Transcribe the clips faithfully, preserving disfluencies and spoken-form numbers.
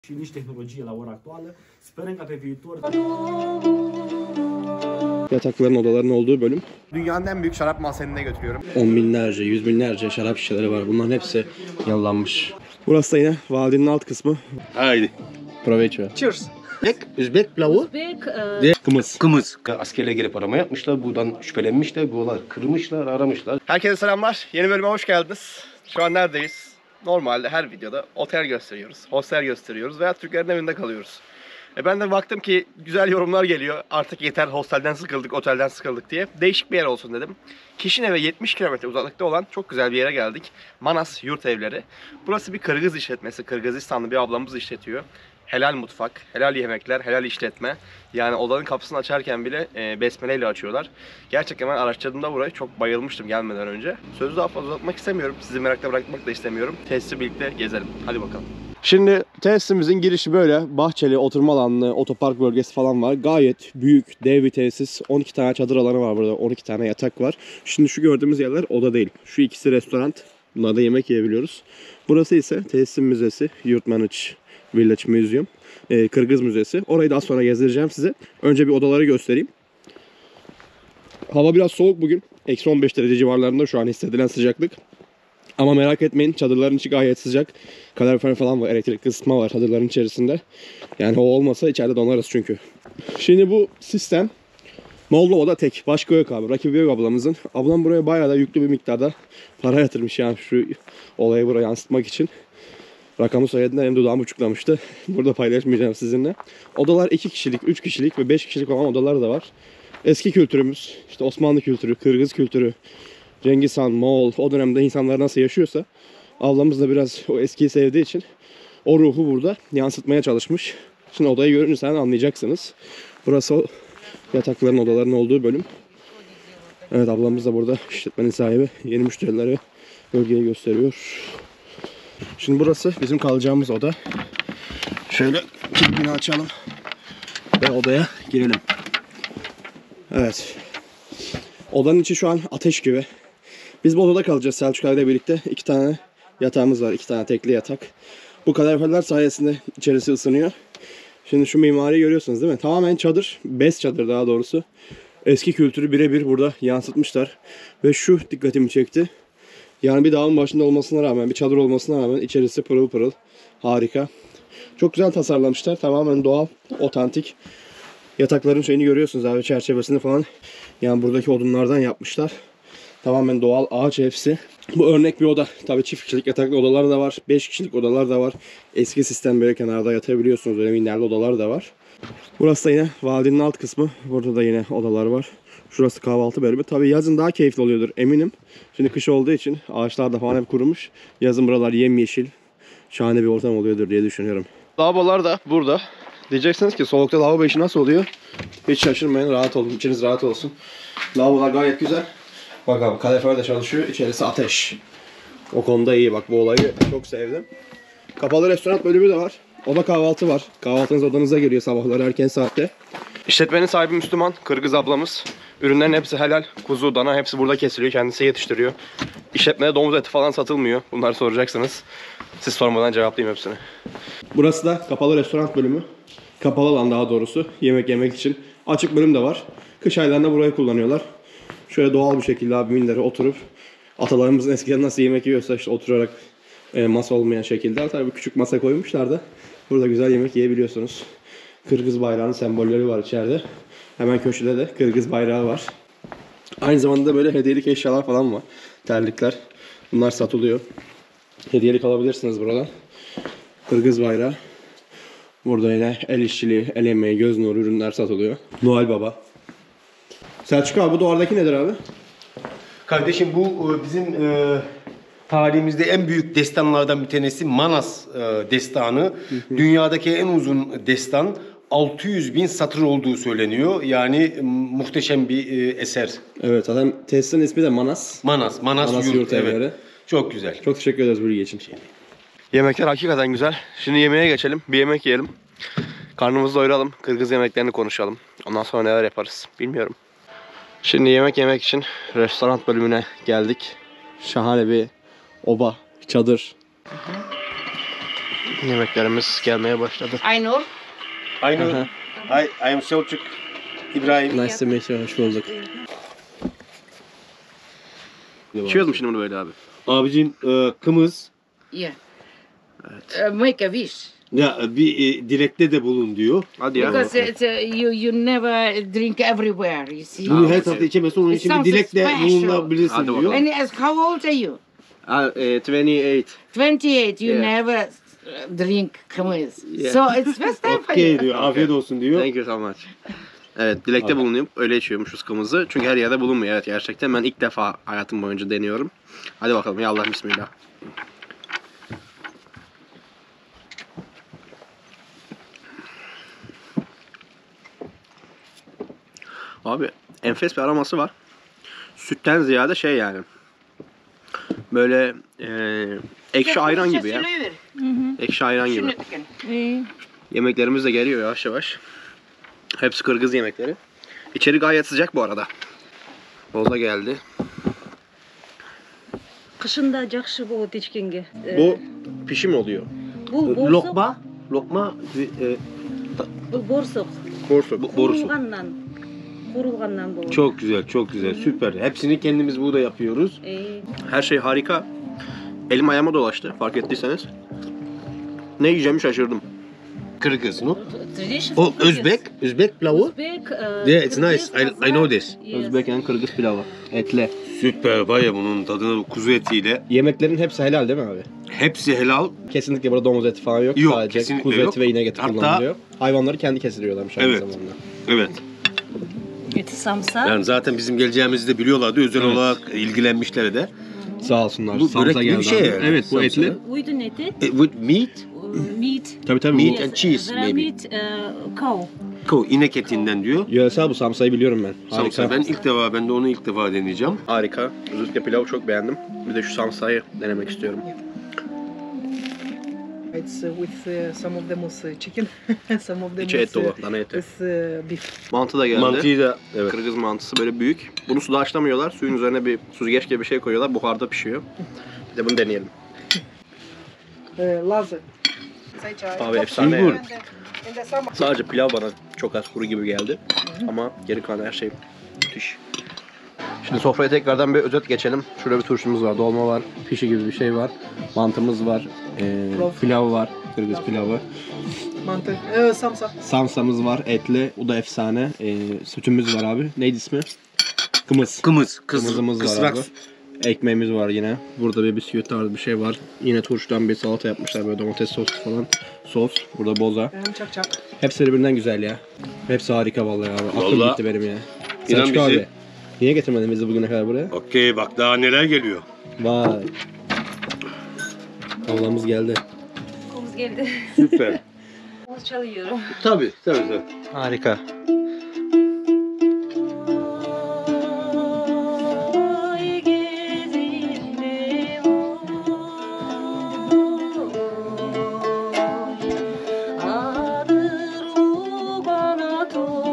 și nici tehnologie la ora actuală. Sperăm ca pe viitor... Yatakların, odaların olduğu bölüm. Dünyanın en büyük şarap mahzenine götürüyorum. On binlerce, yüz binlerce şarap şişeleri var. Bunların hepsi yalılanmış. Burası da yine vadi'nin alt kısmı. Haydi. Provecho. Cheers. Üzbek, Üzbek pilavı. Üzbek, Ve kımız. Kımız. Askerle gelip arama yapmışlar. Buradan şüphelenmişler. Buralar kırmışlar, aramışlar. Herkese selamlar. Yeni bölüme hoş geldiniz. Şu an neredeyiz? Normalde her videoda otel gösteriyoruz, hostel gösteriyoruz veya Türklerin evinde kalıyoruz. E ben de baktım ki güzel yorumlar geliyor. Artık yeter, hostelden sıkıldık, otelden sıkıldık diye. Değişik bir yer olsun dedim. Kişinev'e yetmiş kilometre uzaklıkta olan çok güzel bir yere geldik. Manas Yurt Evleri. Burası bir Kırgız işletmesi. Kırgızistanlı bir ablamız işletiyor. Helal mutfak, helal yemekler, helal işletme. Yani odanın kapısını açarken bile e, besmele ile açıyorlar. Gerçekten ben araştırdığımda burayı çok bayılmıştım gelmeden önce. Sözü daha fazla uzatmak istemiyorum. Sizi merakla bırakmak da istemiyorum. Tesisi birlikte gezelim. Hadi bakalım. Şimdi tesisimizin girişi böyle. Bahçeli, oturma alanlı, otopark bölgesi falan var. Gayet büyük, dev bir tesis. on iki tane çadır alanı var burada. on iki tane yatak var. Şimdi şu gördüğümüz yerler oda değil. Şu ikisi restoran. Bunlarda yemek yiyebiliyoruz. Burası ise tesisin müzesi. Yurtmanıç Village Museum. Ee, Kırgız Müzesi. Orayı daha sonra gezdireceğim size. Önce bir odaları göstereyim. Hava biraz soğuk bugün. Eksi on beş derece civarlarında şu an hissedilen sıcaklık. Ama merak etmeyin, çadırların içi gayet sıcak. Kalorifer falan var, elektrik ısıtma var çadırların içerisinde. Yani o olmasa içeride donarız çünkü. Şimdi bu sistem Moldova'da tek. Başka yok abi. Rakibi yok ablamızın. Ablam buraya bayağı da yüklü bir miktarda para yatırmış yani şu olayı buraya yansıtmak için. Rakamı söylediğinde hem dudağımı uçuklamıştı. Burada paylaşmayacağım sizinle. Odalar iki kişilik, üç kişilik ve beş kişilik olan odalar da var. Eski kültürümüz, işte Osmanlı kültürü, Kırgız kültürü, Cengiz Han, Moğol, o dönemde insanlar nasıl yaşıyorsa ablamız da biraz o eskiyi sevdiği için o ruhu burada yansıtmaya çalışmış. Şimdi odayı görünce sen anlayacaksınız. Burası o yatakların, odaların olduğu bölüm. Evet, ablamız da burada, işletmenin sahibi, yeni müşterilere bölgeyi gösteriyor. Şimdi burası bizim kalacağımız oda. Şöyle kilidini açalım ve odaya girelim. Evet. Odanın içi şu an ateş gibi. Biz bu odada kalacağız Selçuk abiyle birlikte. İki tane yatağımız var. İki tane tekli yatak. Bu kaloriferler sayesinde içerisi ısınıyor. Şimdi şu mimariyi görüyorsunuz değil mi? Tamamen çadır. Bez çadır daha doğrusu. Eski kültürü birebir burada yansıtmışlar. Ve şu dikkatimi çekti. Yani bir dağın başında olmasına rağmen, bir çadır olmasına rağmen içerisi pırıl pırıl. Harika. Çok güzel tasarlamışlar. Tamamen doğal, otantik. Yatakların şeyini görüyorsunuz abi, çerçevesini falan. Yani buradaki odunlardan yapmışlar. Tamamen doğal, ağaç hepsi. Bu örnek bir oda. Tabii çift kişilik yataklı odalar da var. beş kişilik odalar da var. Eski sistem böyle kenarda yatabiliyorsunuz. Öyle minderli odalar da var. Burası da yine vadinin alt kısmı. Burada da yine odalar var. Şurası kahvaltı bölümü. Tabii yazın daha keyifli oluyordur eminim. Şimdi kış olduğu için ağaçlar da falan hep kurumuş. Yazın buralar yemyeşil. Şahane bir ortam oluyordur diye düşünüyorum. Lavabolar da burada. Diyeceksiniz ki soğukta lavabo işi nasıl oluyor? Hiç şaşırmayın, rahat olun, içiniz rahat olsun. Lavabolar gayet güzel. Bak abi, kalorifer de çalışıyor, içerisi ateş. O konuda iyi, bak bu olayı çok sevdim. Kapalı restoran bölümü de var. Oda kahvaltı var. Kahvaltınız odanıza geliyor sabahları erken saatte. İşletmenin sahibi Müslüman, Kırgız ablamız. Ürünlerin hepsi helal, kuzu, dana hepsi burada kesiliyor, kendisi yetiştiriyor. İşletmede domuz eti falan satılmıyor. Bunları soracaksınız. Siz sormadan cevaplayayım hepsini. Burası da kapalı restoran bölümü. Kapalı alan daha doğrusu, yemek yemek için. Açık bölüm de var. Kış aylarında burayı kullanıyorlar. Şöyle doğal bir şekilde abi mindere oturup atalarımızın eskiden nasıl yemek yiyorsa işte oturarak e, masa olmayan şekilde. Tabii küçük masa koymuşlar da burada güzel yemek yiyebiliyorsunuz. Kırgız bayrağının sembolleri var içeride. Hemen köşede de Kırgız bayrağı var. Aynı zamanda böyle hediyelik eşyalar falan var. Terlikler. Bunlar satılıyor. Hediyelik alabilirsiniz buradan. Kırgız bayrağı. Burada yine el işçiliği, el emeği, göz nuru ürünler satılıyor. Noel Baba. Selçuk abi, bu duvardaki nedir abi? Kardeşim bu bizim e, tarihimizde en büyük destanlardan bir tanesi Manas e, destanı. Hı hı. Dünyadaki en uzun destan. altı yüz bin satır olduğu söyleniyor. Yani muhteşem bir e, eser. Evet, zaten tesisin ismi de Manas. Manas, Manas, Manas Yurt, Yurt Evleri. Evet. Çok güzel. Çok teşekkür ederiz bilgi için. Yemekler hakikaten güzel. Şimdi yemeğe geçelim. Bir yemek yiyelim. Karnımızı doyuralım. Kırgız yemeklerini konuşalım. Ondan sonra neler yaparız bilmiyorum. Şimdi yemek yemek için restoran bölümüne geldik. Şahane bir oba, çadır. Yemeklerimiz gelmeye başladı. Aynur. Aynur. Hi, I am Selçuk İbrahim. Nice to meet you. Hoş bulduk. İçiyoruz mu şimdi bunu böyle abi? Abicim e, kımız. Yeah. Uh, make a wish. Ya bir e, dilekte de bulun diyor. Hadi ya. Because it's, uh, you you never drink everywhere, you see. Bunu her tarafta içemezsin. Onun It için bir sounds dilekle special. bulunabilirsin Hadi diyor. bakalım. And ask, how old are you? Uh, twenty-eight. twenty-eight. You Yeah. never uh, drink kımız. Yeah. So it's first time for Okey you. diyor. Afiyet olsun diyor. Thank you so much. Evet, dilekte bulunup öyle içiyormuşuz kımızı. Çünkü her yerde bulunmuyor. Evet, gerçekten ben ilk defa hayatım boyunca deniyorum. Hadi bakalım ya Allah bismillah. Abi enfes bir aroması var. Sütten ziyade şey yani. Böyle e, ekşi ayran gibi ya. Ekşi ayran gibi. Yemeklerimiz de geliyor yavaş yavaş. Hepsi Kırgız yemekleri. İçeri gayet sıcak bu arada. Boza geldi. Kışında жақсы болады ешкенге. Bu pişim oluyor. Bu borsuk, Lokma. Lokma. E, bu borsuk. Borsuk. borusu. Kurulgandan, kurulgandan bu. Çok güzel, çok güzel. Süper. Hepsini kendimiz burada yapıyoruz. Ee, Her şey harika. Elim ayağıma dolaştı fark ettiyseniz. Ne yiyeceğimi şaşırdım. Kırgız, no? tradition O Kyrgyz. Özbek, Özbek pilavı. Özbek. e, Yeah, it's nice. Kyrgyz I, I know this. Yes. Özbek and Kırgız pilavı. Etli. Süper var ya bunun tadına kuzu etiyle. Yemeklerin hepsi helal değil mi abi? Hepsi helal. Kesinlikle burada domuz eti falan yok. Yok, Sadece kesinlikle kuzu yok. eti ve inek eti Hatta- kullanılıyor. Hayvanları kendi kesiliyorlarmış aynı Evet. zamanda. Evet. Eti samsa. Yani zaten bizim geleceğimizi de biliyorlardı. Özel Evet. olarak ilgilenmişler de. Sağ olsunlar. Bu Samsa börek gibi bir geldi şey abi. yani. Evet bu Samsa. etli. Uydun eti. E, with meat, uh, Meat. Tabii tabii. Meat bu- and cheese, There are maybe. meat, uh, cow. cow, inek etinden diyor. Yöresel bu samsayı biliyorum ben. Harika. Samsa ben ilk defa, ben de onu ilk defa deneyeceğim. Harika. Özellikle pilavı çok beğendim. Bir de şu samsayı denemek istiyorum. It's uh, with uh, some of them was uh, chicken, some of them İçi et was uh, dolu, dana eti. with uh, beef. Mantı da geldi. Mantıyı da evet. Kırgız mantısı böyle büyük. Bunu suda haşlamıyorlar. Suyun üzerine bir süzgeç gibi bir şey koyuyorlar. Buharda pişiyor. Bir de bunu deneyelim. Uh, Lazı. Abi efsane Bulgur. ya. Sadece pilav bana çok az kuru gibi geldi. Ama geri kalan her şey müthiş. Şimdi sofraya tekrardan bir özet geçelim. Şurada bir turşumuz var, dolma var, pişi gibi bir şey var. Mantımız var, e, pilav var, Kırgız pilavı. Mantı. Uh, samsa. Samsamız var, etli. O da efsane. E, sütümüz var abi. Neydi ismi? Kımız. Kımız, kız, Kımızımız var kısrak. abi. Ekmeğimiz var yine. Burada bir bisküvi tarzı bir şey var. Yine turşudan bir salata yapmışlar böyle domates soslu falan. Sos. Burada boza. Um, çak çak. Hepsi birbirinden güzel ya. Hepsi harika vallahi abi. Aklım Vallahi. gitti benim ya. İnan Selçuk bizi- abi. Niye getirmedin bizi bugüne kadar buraya? Okey bak daha neler geliyor. Vay. Ablamız geldi. Komuz geldi. Süper. Komuz çalıyorum. tabii, tabii, tabii. Harika. Ay gezinde adır o bana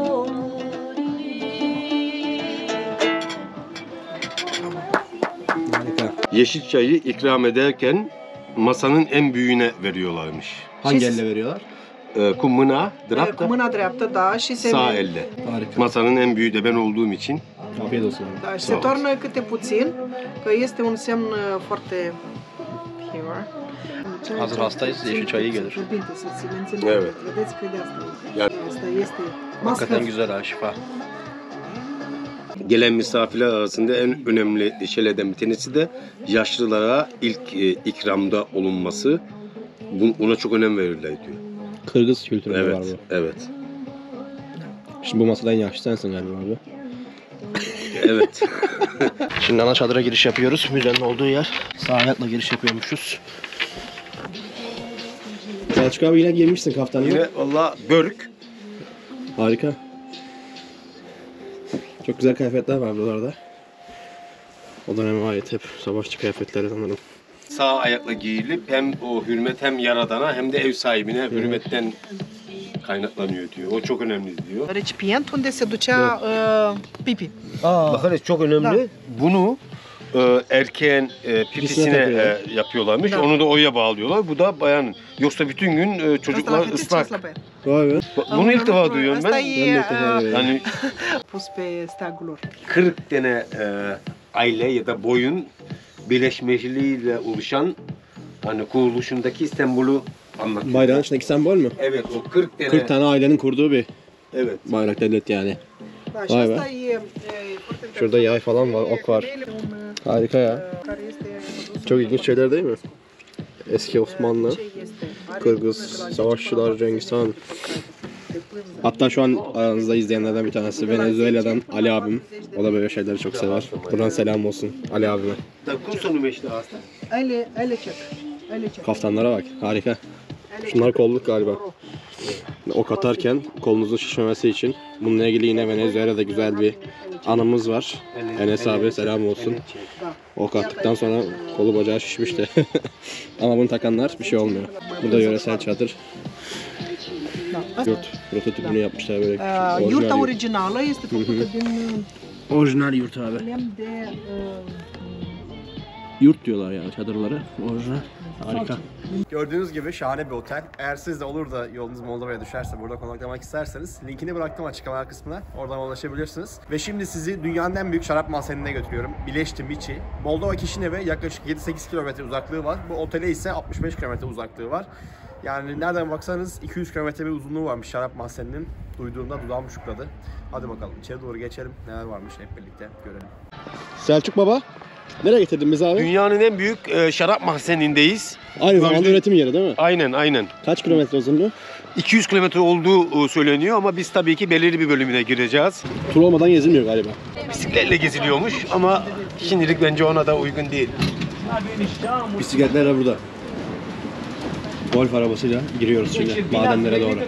Harika. Yeşil çayı ikram ederken masanın en büyüğüne veriyorlarmış. Hangi Şey- elle veriyorlar? Ee, Kumına, Uh, cu dreapta, mâna dreaptă, da, și se, sağ elle. Harika. Masanın en büyüğü de ben olduğum için. Afiyet olsun abi. da, și Sau- se toarnă câte puțin, că este un semn uh, foarte pure. Hazır hastayız, yeşil çayı gelir. Fierbinte, să se mențină. Evet. Vedeți că de asta. Ya- Asta este Hakikaten must güzel ha, şifa. Gelen misafirler arasında en önemli şeylerden bir tanesi de yaşlılara ilk e, ikramda olunması. Bu, buna çok önem verirler diyor. Kırgız kültüründe var Evet, bu. evet. Şimdi bu masada en yaşlı sensin galiba abi. Evet. Şimdi ana çadıra giriş yapıyoruz. Müzenin olduğu yer. Sağ ayakla giriş yapıyormuşuz. Selçuk abi yine giymişsin kaftanını. Yine valla börk. Harika. Çok güzel kıyafetler var buralarda. O döneme ait hep savaşçı kıyafetleri sanırım. Sağ ayakla giyilip hem o hürmet hem yaradana hem de ev sahibine hürmetten kaynaklanıyor diyor. O çok önemli diyor. recipient unde se ducea uh, pipi. Bakın çok önemli. Bunu e, erkeğin e, pipisine takıyorlar. e, yapıyorlarmış. Da. Onu da oya bağlıyorlar. Bu da bayanın. Yoksa bütün gün e, çocuklar Asta la ıslak. fetiță, la pe- Vay be. Ba- Bunu ilk defa duyuyorum Asta ben. Ben de e ilk defa uh, görüyorum. Yani pus pe steagul lor. kırk tane e, aile ya da boyun birleşmesiyle oluşan hani kuruluşundaki İstanbul'u anlatıyor. Bayrağın içindeki sembol mü? Evet, o kırk tane. kırk tane ailenin kurduğu bir Evet. bayrak devlet yani. Da, și Vay asta be. e, e foarte Şurada yay falan var, ok var. femeile, un, Harika ya. uh, care este produs Çok ilginç şeyler değil mi? Eski Osmanlı, ce este. Are Kırgız, de la savaşçılar, Cengiz Han. de pânză. Hatta şu an aranızda izleyenlerden bir tanesi Venezuela'dan Ali abim. O da böyle şeyleri çok sever. Buradan selam olsun Ali abime. Dar cum se numește asta? Ele, ele çek. Ele çek. Kaftanlara bak, harika. Şunlar kolluk galiba. Ok atarken kolunuzun şişmemesi için. Bununla ilgili yine Venezuela'da güzel bir anımız var. Enes abi selam olsun. Ok attıktan sonra kolu bacağı şişmişti. Ama bunu takanlar bir şey olmuyor. Burada yöresel çadır. Yurt prototipini yapmışlar böyle. Uh, Orijinal Iurta yurt. originală este făcută din uh, Orijinal yurt abi. lemn de uh, Yurt diyorlar yani çadırları. Orijinal. Harika. Gördüğünüz gibi şahane bir otel. Eğer siz de olur da yolunuz Moldova'ya düşerse burada konaklamak isterseniz linkini bıraktım açıklama kısmına. Oradan ulaşabilirsiniz. Ve şimdi sizi dünyanın en büyük şarap mahzenine götürüyorum. Bileşti Miçi. Moldova Kişinev'e yaklaşık yedi sekiz kilometre uzaklığı var. Bu otele ise altmış beş kilometre uzaklığı var. Yani nereden baksanız iki yüz kilometre bir uzunluğu varmış şarap mahzeninin. Duyduğumda dudağım uçukladı. Hadi bakalım içeri doğru geçelim. Neler varmış hep birlikte görelim. Selçuk baba. Nereye getirdin bizi abi? Dünyanın en büyük e, şarap mahzenindeyiz. Aynı zamanda üretim yeri değil mi? Aynen aynen. Kaç kilometre uzunluğu? iki yüz kilometre olduğu e, söyleniyor ama biz tabii ki belirli bir bölümüne gireceğiz. Tur olmadan gezilmiyor galiba. Bisikletle geziliyormuş ama şimdilik bence ona da uygun değil. Bisikletler de burada. Golf arabasıyla giriyoruz şimdi madenlere doğru.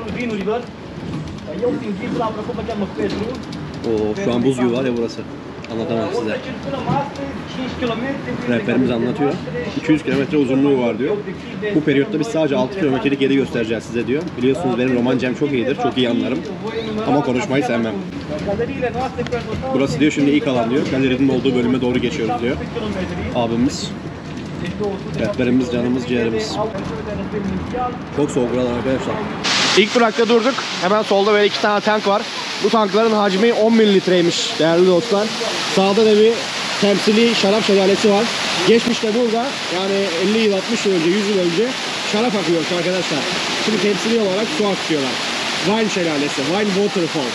Oo, şu an buz gibi var ya burası. Anlatamam size. Rehberimiz anlatıyor. iki yüz kilometre uzunluğu var diyor. Bu periyotta biz sadece altı kilometrelik yeri göstereceğiz size diyor. Biliyorsunuz benim Romancam çok iyidir, çok iyi anlarım. Ama konuşmayı sevmem. Burası diyor şimdi ilk alan diyor. Galerinin olduğu bölüme doğru geçiyoruz diyor. Abimiz. Rehberimiz, canımız, ciğerimiz. Çok soğuk buralar arkadaşlar. İlk durakta durduk. Hemen solda böyle iki tane tank var. Bu tankların hacmi on mililitreymiş değerli dostlar. Sağda da bir temsili şarap şelalesi var. Geçmişte burada yani elli yıl altmış yıl önce, yüz yıl önce şarap akıyormuş arkadaşlar. Şimdi temsili olarak su akıtıyorlar. Wine şelalesi, Wine Waterfall.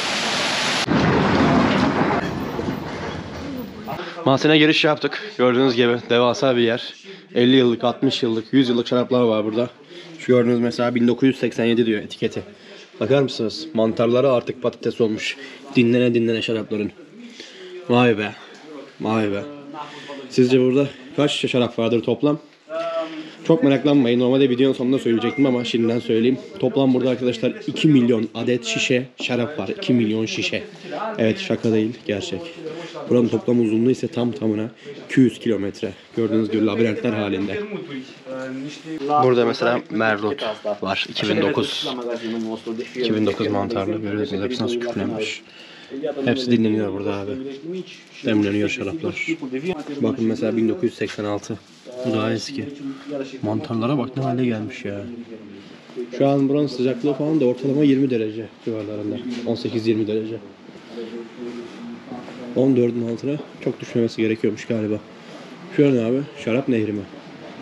Mahzene giriş yaptık. Gördüğünüz gibi devasa bir yer. elli yıllık, altmış yıllık, yüz yıllık şaraplar var burada. Şu gördüğünüz mesela bin dokuz yüz seksen yedi diyor etiketi. Bakar mısınız? Mantarları artık patates olmuş. Dinlene dinlene şarapların. Vay be. Vay be. Sizce burada kaç şişe şarap vardır toplam? Çok meraklanmayın. Normalde videonun sonunda söyleyecektim ama şimdiden söyleyeyim. Toplam burada arkadaşlar iki milyon adet şişe şarap var. iki milyon şişe. Evet, şaka değil, gerçek. Buranın toplam uzunluğu ise tam tamına iki yüz kilometre. Gördüğünüz gibi labirentler halinde. Burada mesela Merlot var. iki bin dokuz. iki bin dokuz mantarlı. Görüyorsunuz hepsi nasıl küflenmiş. Hepsi dinleniyor burada abi. Demleniyor şaraplar. Bakın mesela bin dokuz yüz seksen altı. Bu daha eski. Mantarlara bak ne hale gelmiş ya. Şu an buranın sıcaklığı falan da ortalama yirmi derece civarlarında. on sekiz yirmi derece. on dördün altına çok düşmemesi gerekiyormuş galiba. Şu ne abi? Şarap nehri mi?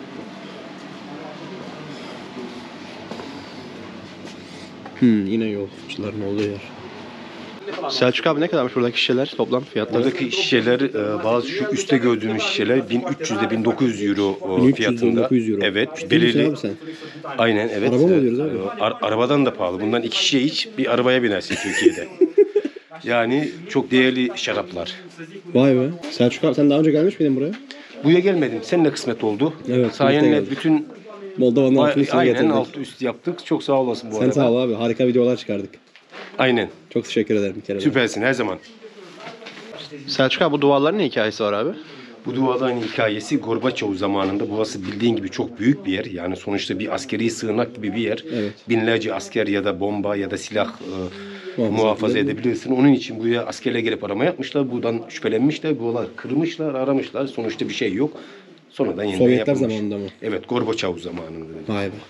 Hmm, yine yolcuların olduğu yer. Selçuk abi ne kadarmış buradaki şişeler toplam fiyatları? Buradaki şişeler e, bazı şu üstte gördüğünüz şişeler bin üç yüz ile bin dokuz yüz euro e, bin üç yüz fiyatında. dokuz yüz euro. Evet. Ciddi misin Belirli. abi sen? Aynen evet. Araba mı alıyoruz abi? E, ar- arabadan da pahalı. Bundan iki şişe iç bir arabaya binersin Türkiye'de. Yani çok değerli şaraplar. Vay be. Selçuk abi sen daha önce gelmiş miydin buraya? Buraya gelmedim. Seninle kısmet oldu. Evet, Sayenle birlikte bütün Moldova'nın altını üstüne aynen getirdik. altı üstü yaptık. Çok sağ olasın bu Sen arada. sağ ol abi. Harika videolar çıkardık. Aynen. Çok teşekkür ederim bir kere. Süpersin her zaman. Selçuk abi bu duvarların ne hikayesi var abi? Bu duvarların hikayesi Gorbaçov zamanında, burası bildiğin gibi çok büyük bir yer. Yani sonuçta bir askeri sığınak gibi bir yer. Evet. Binlerce asker ya da bomba ya da silah e, Muhafaza muhafaza edilebilir. edebilirsin. Onun için buraya askerler gelip arama yapmışlar. Buradan şüphelenmişler. Buralar kırmışlar, aramışlar. Sonuçta bir şey yok. Sonradan yeniden Sovyetler yapılmış. zamanında mı? Evet, Gorbaçov zamanında. Vay be.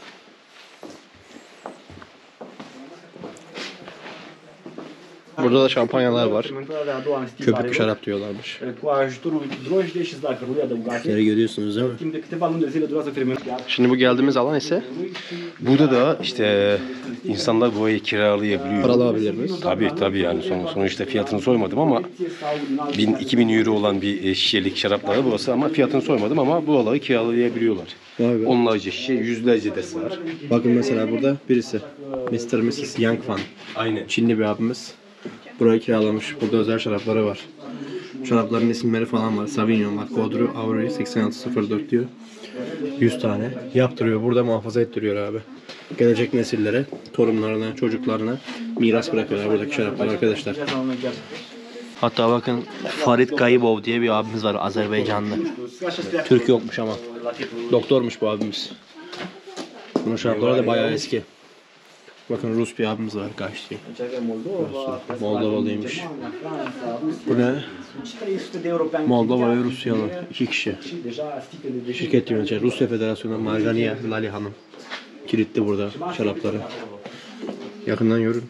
Burada da şampanyalar var. Köpük şarap diyorlarmış. Cu ajutorul drojdei și zahărului adăugate, Şöyle görüyorsunuz değil mi? timp de câteva luni de zile durează fermentarea. Şimdi bu geldiğimiz alan ise Burada da işte insanlar burayı kiralayabiliyor. paralı abilerimiz. Tabii tabii yani son, sonuçta fiyatını sormadım ama bin iki bin euro olan bir e, şişelik şarapları burası ama fiyatını sormadım ama buraları kiralayabiliyorlar. Vay be. Onlarca şişe, yüzlerce de var. Bakın mesela burada birisi. mister ve missus Yang Fan. Aynen. Çinli bir abimiz. Burayı kiralamış. Burada özel şarapları var. Şarapların isimleri falan var. Sauvignon var. Godru Aurori seksen altı sıfır dört diyor. yüz tane. Yaptırıyor. Burada muhafaza ettiriyor abi. Gelecek nesillere, torunlarına, çocuklarına miras bırakıyorlar buradaki şaraplar arkadaşlar. Hatta bakın Farid Gayibov diye bir abimiz var, Azerbaycanlı. Türk yokmuş ama. Doktormuş bu abimiz. Bunun şarapları da bayağı eski. Bakın Rus bir abimiz var, Gaşti. Moldovalıymış. Bu ne? Moldova ve Rusyalı. iki kişi. Şirket yönetici. Rusya Federasyonu Margania Lali Hanım. Kilitli burada şarapları. Yakından görün.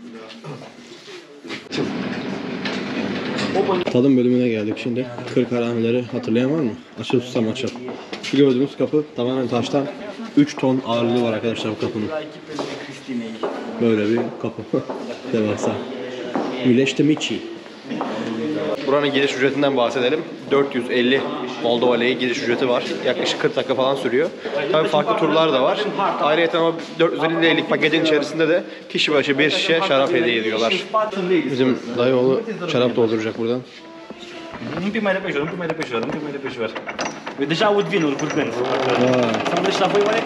Tadım bölümüne geldik şimdi. Kırk harameleri hatırlayan var mı? Açıl susam açıl. Şu gördüğümüz kapı tamamen taştan. üç ton ağırlığı var arkadaşlar bu kapının. Böyle bir kapı. Devasa. Mileştimiçi. Buranın giriş ücretinden bahsedelim. dört yüz elli Moldova lei giriş ücreti var. Yaklaşık kırk dakika falan sürüyor. Tabii farklı turlar da var. Ayrıca ama dört yüz elli liralık paketin içerisinde de kişi başı bir şişe şarap hediye ediyorlar. Bizim dayıoğlu şarap dolduracak buradan. Un pic mai repejor, un pic mai repejor, un pic mai repejor. Eu deja aud vinul curgând. Să-mi dă și la voi oare?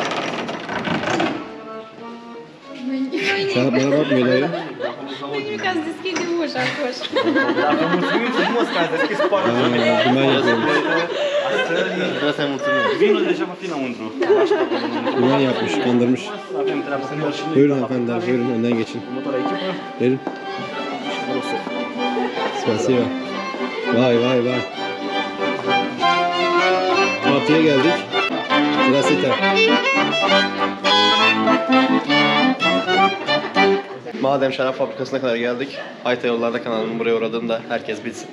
Şaraplara bakmıyor dayı. Nimic, ați deschide ușa acolo. Dacă mulțumim frumos că ați deschis poarta. Duman yapıyormuş. Vreau să-i mulțumim. Vinul deja va fi înăuntru. Duman yapmış, kandırmış. Avem treabă să merg și noi. Buyurun hanımefendiler, buyurun önden geçin. Următoarea echipă. Verin. Spasiba. Vay vay vay. Partiye geldik. Klasita. Madem şarap fabrikasına kadar geldik, Hayta Yollarda kanalının buraya uğradığını da herkes bilsin.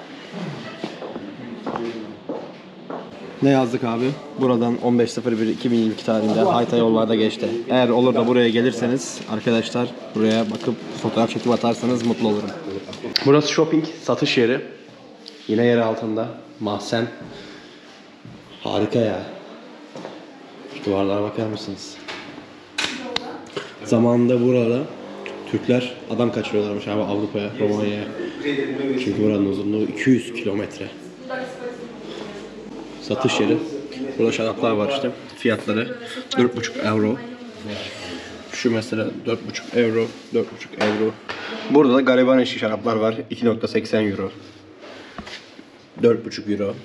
Ne yazdık abi? Buradan on beş sıfır bir iki bin yirmi iki tarihinde Hayta Yollarda geçti. Eğer olur da buraya gelirseniz arkadaşlar buraya bakıp fotoğraf çekip atarsanız mutlu olurum. Burası shopping, satış yeri. Yine yer altında. Mahzen. Harika ya. Şu duvarlara bakar mısınız? Zamanında burada Türkler adam kaçırıyorlarmış abi Avrupa'ya, Romanya'ya. Çünkü buranın uzunluğu iki yüz kilometre. Satış yeri. Burada şaraplar var işte. Fiyatları dört buçuk euro. Şu mesela dört buçuk euro, dört buçuk euro. Burada da gariban eşi şaraplar var. iki nokta seksen euro. dört buçuk euro.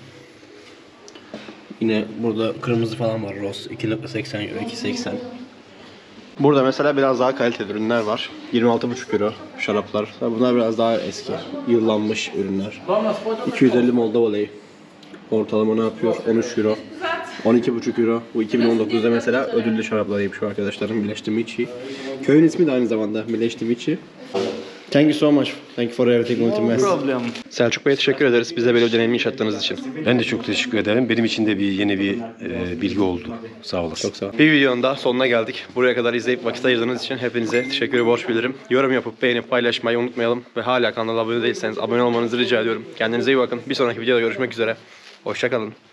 Yine burada kırmızı falan var. Ross iki nokta seksen euro, iki seksen. Burada mesela biraz daha kaliteli ürünler var. yirmi altı buçuk euro şaraplar. Bunlar biraz daha eski, yıllanmış ürünler. iki yüz elli Moldova lei. Ortalama ne yapıyor? on üç euro. on iki buçuk euro. Bu iki bin on dokuzda mesela ödüllü şaraplarıymış bu arkadaşlarım. Mileştimiçi. Köyün ismi de aynı zamanda Mileştimiçi. Thank you so much. Thank you for everything Ultimas. Problem. Selçuk Bey'e teşekkür ederiz. Bize böyle bir deneyimi yaşattığınız için. Ben de çok teşekkür ederim. Benim için de bir yeni bir e, bilgi oldu. Sağ olasın. Çok sağ ol. Bir videonun da sonuna geldik. Buraya kadar izleyip vakit ayırdığınız için hepinize teşekkür borç bilirim. Yorum yapıp beğenip paylaşmayı unutmayalım. Ve hala kanala abone değilseniz abone olmanızı rica ediyorum. Kendinize iyi bakın. Bir sonraki videoda görüşmek üzere. Hoşça kalın.